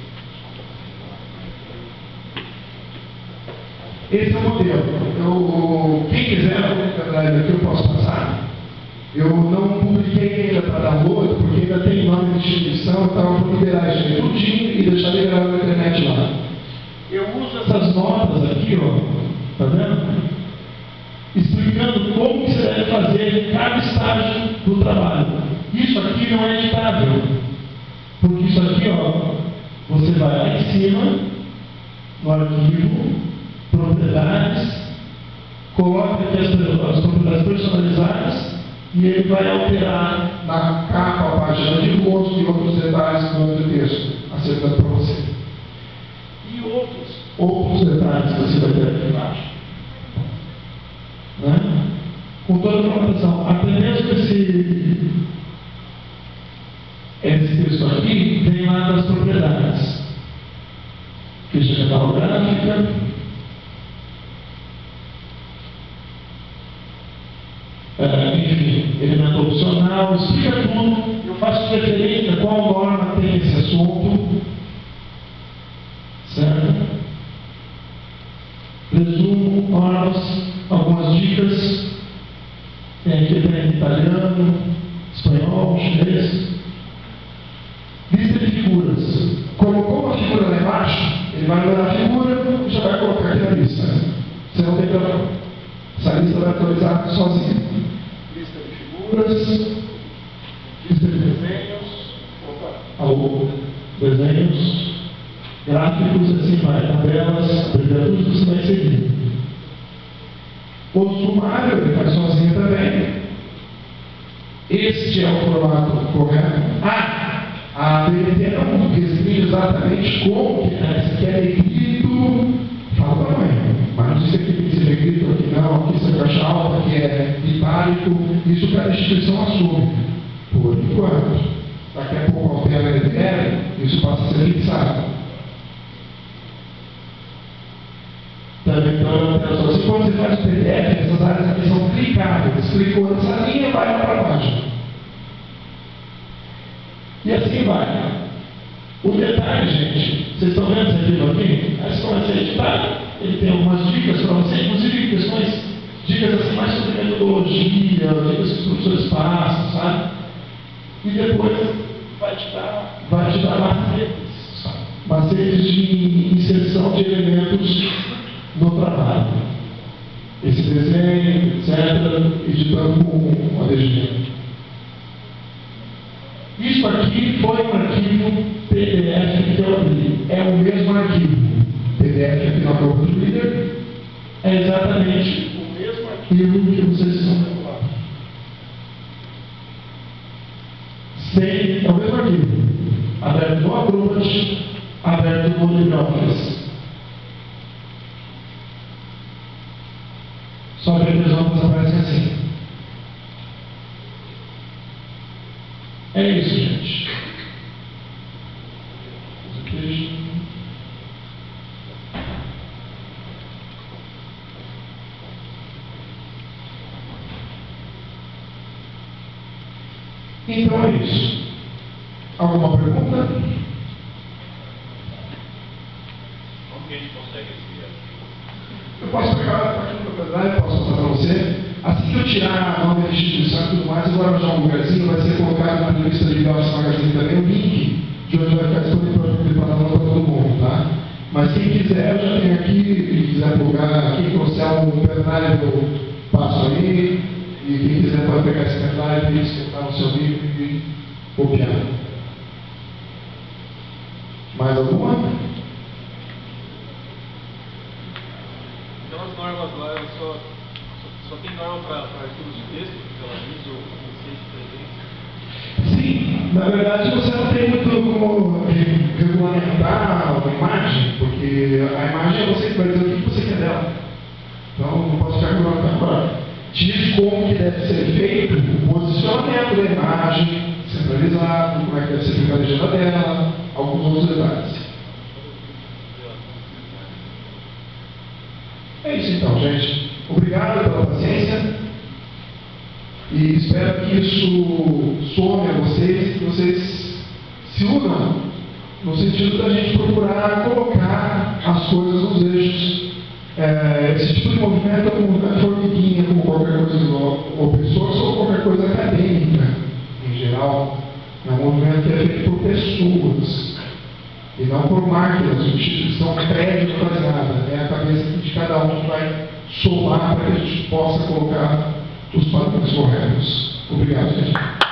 Esse é o modelo. Quem quiser o pendrive aqui eu posso passar. Eu não publiquei ainda para download, porque ainda tem nome de instituição, então eu vou liberar isso aí tudinho e deixar liberado na internet lá. Eu uso essas notas aqui, ó, tá vendo? Explicando como que você deve fazer cada estágio do trabalho. Isso aqui não é editável, porque isso aqui, ó, você vai lá em cima, no arquivo, propriedades, coloca aqui as propriedades personalizadas e ele vai alterar na capa, a página de rosto e outros detalhes no outro texto, acertando para você. E outros detalhes que você vai ter aqui embaixo. Né? Com toda a informação. Até mesmo esse texto aqui vem lá das propriedades. Ficha catalográfica. Enfim, elemento opcional, explica tudo. Eu faço referência a qual norma tem esse assunto. Certo? Resumo, normas, algumas dicas. Tem aqui também italiano, espanhol, chinês. Lista de figuras. Colocou uma figura lá embaixo, ele vai olhar a figura e já vai colocar aqui na lista. Você não tem problema. Essa lista vai atualizar sozinha. Lista de figuras, lista de desenhos, gráficos, assim vai, tabelas, abreviaturas, você vai seguir. O sumário ele faz sozinho também. Este é o formato correto. A PPT não restringe exatamente como que é. Isso aqui é negrito, fala o tamanho. Mas isso aqui tem que ser negrito, aqui não, aqui isso é caixa alta, aqui é itálico. Isso que a instituição assume, por enquanto. Daqui a pouco altera a NTR, isso passa a ser fixado. Também então, se quando você faz o PDF, essas áreas aqui são clicáveis. Clicou nessa linha, vai lá para baixo. E assim vai. O detalhe, gente, vocês estão vendo esse arquivo aqui? Aí você começa a editar, ele tem algumas dicas para você, inclusive questões, dicas assim mais sobre metodologia, dicas que os professores passam, sabe? E depois vai vai te dar macetes de inserção de elementos no trabalho. Esse desenho, etc., editando com ADG. Isso aqui foi um arquivo PDF que eu abri. É o mesmo arquivo. PDF aqui na prova do líder é exatamente o mesmo arquivo que vocês estão vendo lá. É o mesmo arquivo. Aberto no Acrobat, aberto no LibreOffice. Só que as notas aparecem assim. É isso, gente. Então é isso. Alguma pergunta? Como que a gente consegue esse arquivo? Eu posso pegar aqui no propriedade, posso passar para você. Assim que eu tirar a nome da instituição e tudo mais, eu vou arranjar um lugarzinho, vai ser colocado na revista de Nosso Magazine também o link de onde vai ficar disponível para todo mundo, tá? Mas quem quiser, eu já tenho aqui, e quiser plugar, quem trouxer um pendrive, eu passo aí, e quem quiser pode pegar esse pendrive e escutar no seu livro e copiar. Mais alguma? Aquelas normas lá, só tem norma para arquivos de texto, pela mídia ou conceito presente? Sim, na verdade você não tem muito como regulamentar uma imagem, porque a imagem é você que vai dizer o que você quer dela. Então não posso ficar regulamentando agora. Diz como que deve ser feito o posicionamento da imagem, centralizado, como é que deve ser feita a legenda dela, alguns outros detalhes. É isso então, gente. Obrigado pela paciência e espero que isso some a vocês, que vocês se unam no sentido da gente procurar colocar as coisas nos eixos. Esse tipo de movimento é um movimento formiguinha, como qualquer coisa do open source ou qualquer coisa acadêmica em geral. É um movimento que é feito por pessoas e não por máquinas, instituição prédio não faz nada. É a cabeça de cada um que vai somar para que a gente possa colocar os padrões corretos. Obrigado, gente.